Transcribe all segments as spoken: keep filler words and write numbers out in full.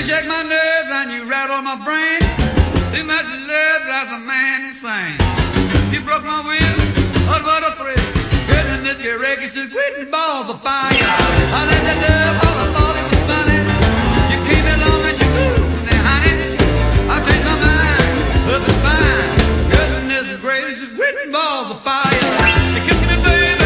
shake my nerves and you rattle my brain. Too much love drives a man insane. You broke my will, oh what a thrill. Goodness, your records just quitting balls of fire. I let you love all I thought it was funny. You came along and you moved me, honey. I changed my mind, up and fine. Goodness gracious, quitting balls of fire. You kiss me, baby.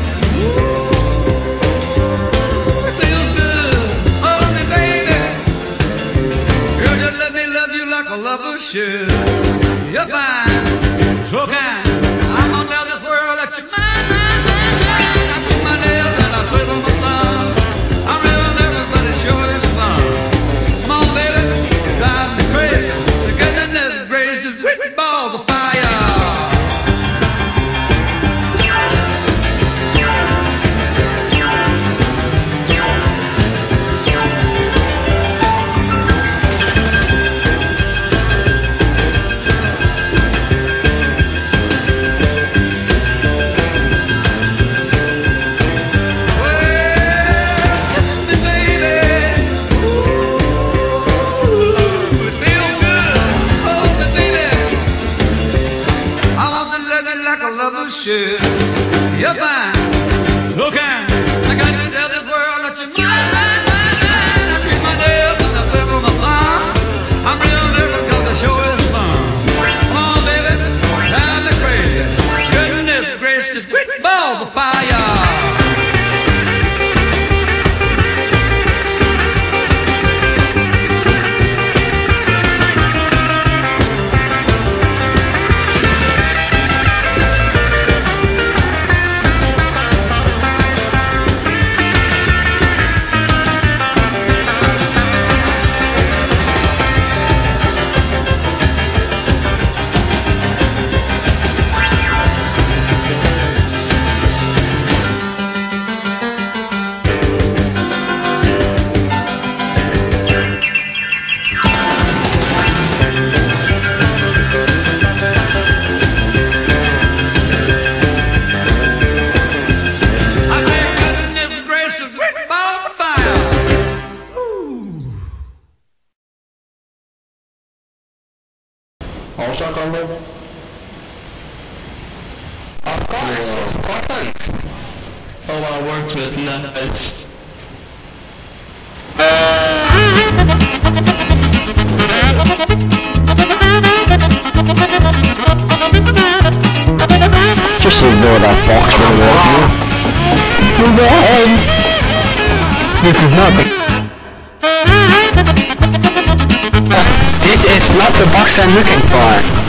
Ooh, it feels good. Hold me, baby. Girl, just let me love you like a lover should. You're fine, so kind. I'm gonna tell this world that you're mine, mine, mine, mine. I put my nails and I put on my thumb. I'm real nervous, but it sure is fun. Come on, baby, you drive me crazy. The goodness gracious, quitting balls of fire. Should. You're fine, so kind. I got to tell this world that you're mine, mine, mine, mine. I treat my nails and I flip on my thumb. I'm real nervous cause the show is fun. Come on, baby, drive me crazy. Goodness gracious, quick balls of fire. Also combo? Of course, yeah. It's PropHunt. Oh, I worked with nuts. Just ignore that box for the walk. Move ahead! This is not the... This is not the box I'm looking for.